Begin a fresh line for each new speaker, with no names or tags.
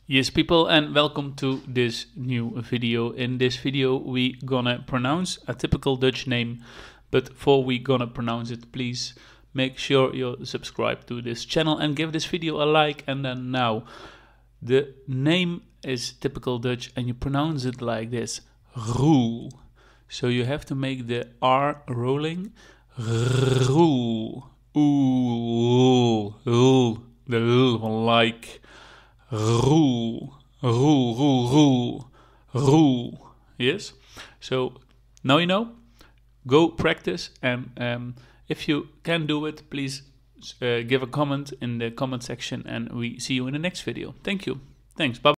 Yes, people, and welcome to this new video. In this video, we gonna pronounce a typical Dutch name, but before we gonna pronounce it, please make sure you subscribe to this channel and give this video a like. And then now, the name is typical Dutch, and you pronounce it like this, Roel. So you have to make the R rolling, Roel, ooh, Roel, the L like. Roel, Roel, Roel, Roel, Roel. Yes? So now you know. Go practice, and if you can do it, please give a comment in the comment section, and we see you in the next video. Thank you. Thanks. Bye.